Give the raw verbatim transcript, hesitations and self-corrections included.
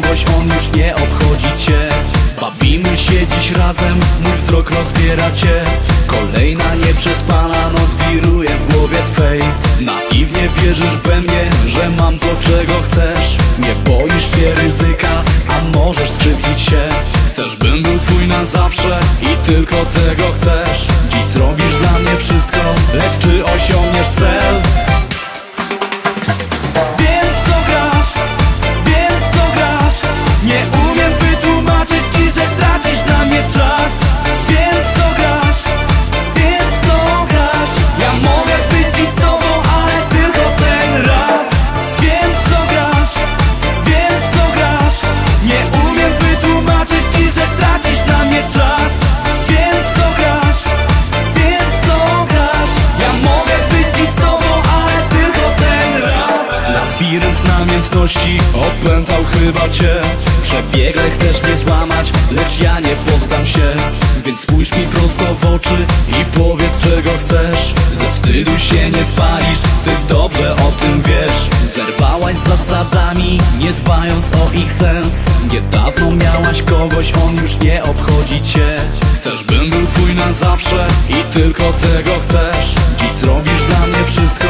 kogoś, on już nie obchodzi cię. Bawimy się dziś razem, mój wzrok rozbiera cię. Kolejna nieprzespana noc wiruje w głowie twej. Naiwnie wierzysz we mnie, że mam to, czego chcesz. Nie boisz się ryzyka, a możesz skrzywdzić się. Chcesz, bym był twój na zawsze i tylko tego chcesz. Dziś zrobisz dla mnie wszystko, lecz czy osiągniesz cel? Wiem, w co grasz, wiem, w co grasz. Nie umiem wytłumaczyć ci, że tracisz dla mnie czas. Wiem, w co grasz, wiem, w co grasz. Ja mogę być dziś z tobą, ale tylko ten raz. Wiem, w co grasz, wiem, w co grasz. Nie umiem wytłumaczyć ci, że tracisz dla mnie czas. Wiem, w co grasz, wiem, w co grasz. Ja mogę być dziś z tobą, ale tylko ten raz. Labirynt namiętności opętał chyba cię. Przebiegle chcesz mnie złamać, lecz ja nie poddam się. Więc spójrz mi prosto w oczy i powiedz, czego chcesz. Ze wstydu się nie spalisz, ty dobrze o tym wiesz. Zerwałaś z zasadami, nie dbając o ich sens. Niedawno miałaś kogoś, on już nie obchodzi cię. Chcesz, bym był twój na zawsze i tylko tego chcesz. Dziś zrobisz dla mnie wszystko,